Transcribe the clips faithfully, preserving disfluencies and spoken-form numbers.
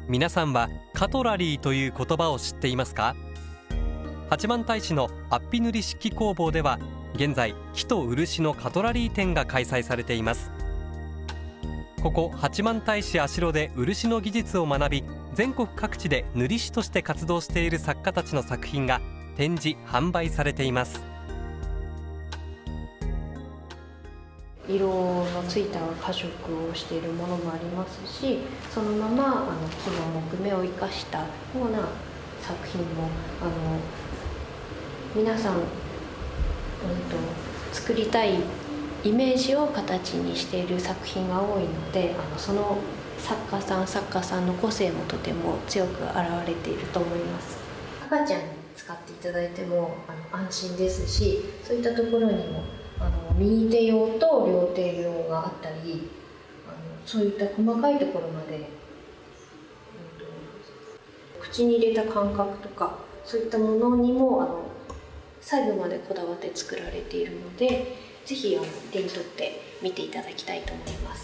皆さんはカトラリーという言葉を知っていますか？八幡平市のアッピ塗り漆器工房では現在木と漆のカトラリー展が開催されています。ここ八幡平市足路で漆の技術を学び、全国各地で塗り師として活動している作家たちの作品が展示販売されています。 色のついた過色をしているものもありますし、そのままあの木の木目を生かしたような作品もあの皆さん、うん、と作りたいイメージを形にしている作品が多いので、あのその作家さん作家さんの個性もとても強く現れていると思います。赤ちゃんに使っていただいてもあの安心ですし、そういったところにもあの右手用と両手用があったり、あのそういった細かいところまで、うん、と口に入れた感覚とかそういったものにもあの細部までこだわって作られているので、ぜひあの手に取って見ていただきたいと思います。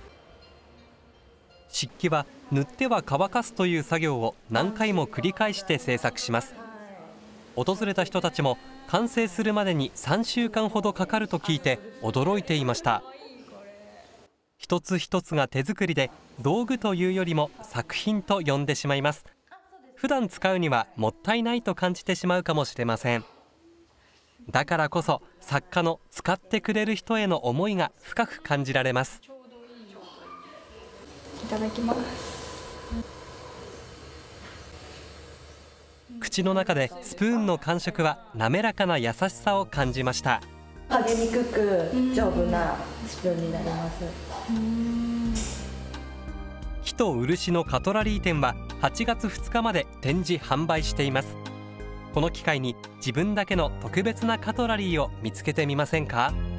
漆器は塗っては乾かすという作業を何回も繰り返して制作します。訪れた人たちも完成するまでにさんしゅうかんほどかかると聞いて驚いていました。一つ一つが手作りで、道具というよりも作品と呼んでしまいます。普段使うにはもったいないと感じてしまうかもしれません。だからこそ作家の使ってくれる人への思いが深く感じられます。 いただきます。 口の中でスプーンの感触は滑らかな優しさを感じました。 剥げにくく丈夫なスプーンになります。 木と漆のカトラリー展ははちがつふつかまで展示販売しています。この機会に自分だけの特別なカトラリーを見つけてみませんか？